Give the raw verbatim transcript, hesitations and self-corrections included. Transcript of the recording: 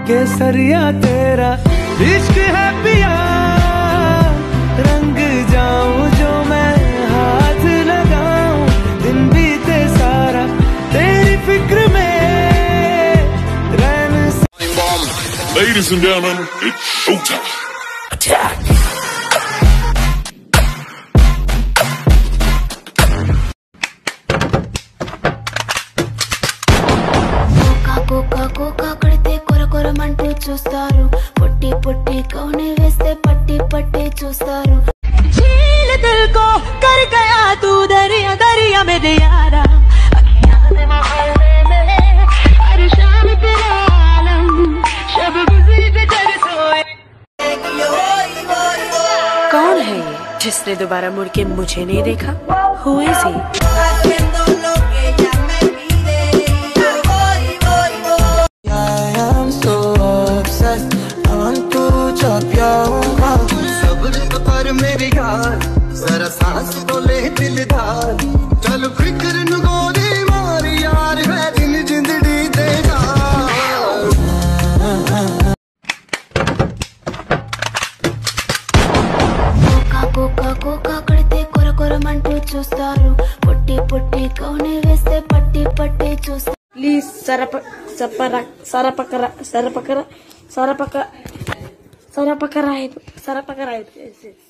केसरिया तेरा इश्क है पिया, रंग जाऊं जो मैं हाथ लगाऊं, दिन बीते सारा तेरी फिक्र में रहने से। Ladies and gentlemen, it's showtime. Attack! కోకా కోకా కడితే కొర కొరమంటూ చూస్తారు, పొట్టి పొట్టి కౌనే వేస్తే పట్టి పట్టి చూస్తారు। झील दिल को कर गया तू दरिया दरिया मेरे यारा, अखियां से मोहल्ले में हर शाम तेरा आलम, शब गुज़ी बेदर सोए। कौन है ये जिसने दोबारा मुड़ के मुझे नहीं देखा? Who is he? मेरी यार जरा सांस तो ले दिलदार, चल फिक्र नु गोली मार यार, है दिन जिंदड़ी देगा। కోకా కోకా కోకా కడితే కొర కొరమంటూ చూస్తారు, పొట్టి పొట్టి కౌనే వేస్తే పట్టి పట్టి చూస్తారు। ప్లీజ్ సరప సపర సరపకర సరపకర సరపక సరపకర సరపకర